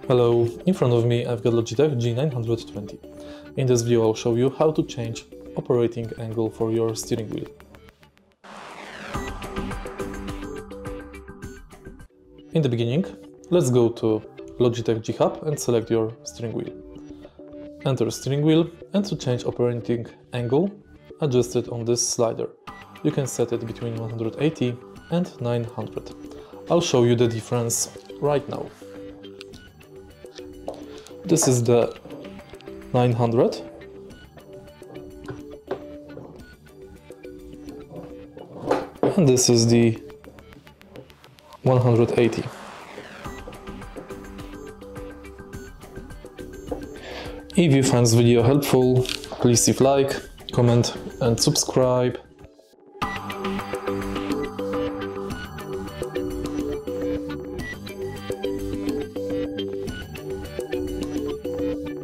Hello, in front of me I've got Logitech G920. In this video I'll show you how to change operating angle for your steering wheel. In the beginning, let's go to Logitech G Hub and select your steering wheel. Enter steering wheel, and to change operating angle, adjust it on this slider. You can set it between 180 and 900. I'll show you the difference right now. This is the 900. And this is the 180. If you find this video helpful, please leave like, comment and subscribe.